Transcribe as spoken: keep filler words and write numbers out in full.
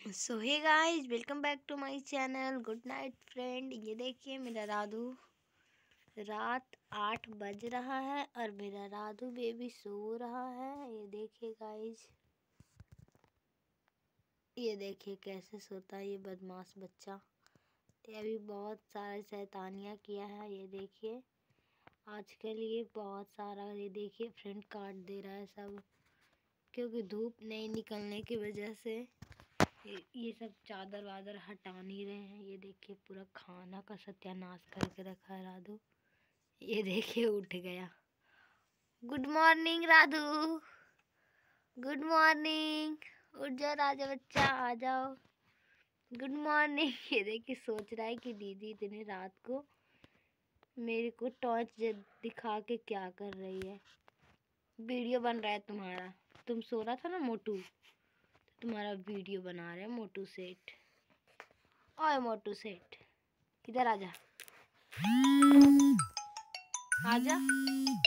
So hey guys, welcome back to my channel. Good night friend. ये देखिए मेरा राधू, रात आठ बज रहा है और मेरा राधू बेबी सो रहा है। ये देखिए गाइस, ये देखिए कैसे सोता है ये बदमाश बच्चा। ये अभी बहुत सारा शैतानियाँ किया है। ये देखिए आजकल ये बहुत सारा, ये देखिए फ्रेंड काट दे रहा है सब, क्योंकि धूप नहीं निकलने की वजह से ये, ये सब चादर वादर हटा नहीं रहे हैं। ये देखिए पूरा खाना का सत्यानाश करके रखा है राधू। ये देखिए उठ गया। Good morning Radhu, good morning. उठ जाओ राजा बच्चा, आ जाओ। Good morning. ये देखिए सोच रहा है कि दीदी इतनी रात को मेरे को टॉर्च दिखा के क्या कर रही है। वीडियो बन रहा है तुम्हारा। तुम सो रहा था ना मोटू, तुम्हारा वीडियो बना रहे हैं मोटू सेठ। ओए मोटू सेठ, इधर आजा, आजा।